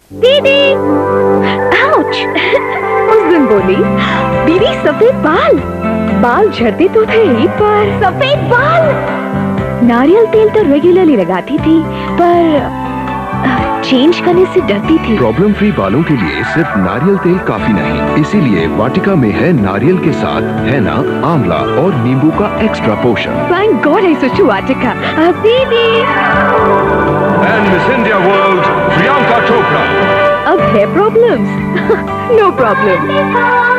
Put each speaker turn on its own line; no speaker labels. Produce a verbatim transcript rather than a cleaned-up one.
दीदी, आउच। उस दिन बोली, दीदी सफेद बाल, बाल झड़ते तो थे ही पर सफेद बाल। नारियल तेल तो रेगुलरली लगाती थी पर चेंज करने से डरती थी।
प्रॉब्लम फ्री बालों के लिए सिर्फ नारियल तेल काफी नहीं, इसीलिए वाटिका में है नारियल के साथ हैना, आंवला और नींबू का एक्स्ट्रा पोषण।
Thank God I switched to Vatika. Uh, दीदी।
And Miss India World, Priyanka Chopra.
अब है प्रॉब्लम्स? No problem.